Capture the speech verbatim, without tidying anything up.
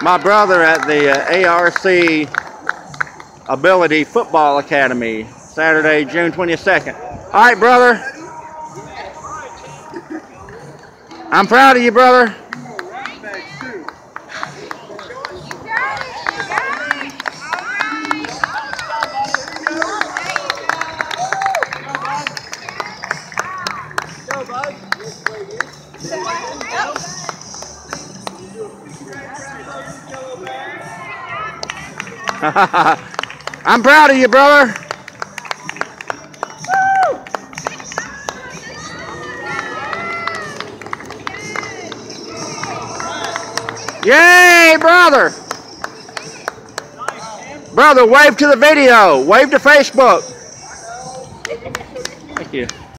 my brother at the uh, A R C Ability Football Academy, Saturday, June twenty-second. All right, brother. I'm proud of you, brother. I'm proud of you, brother. Yay, brother. Brother, wave to the video. Wave to Facebook.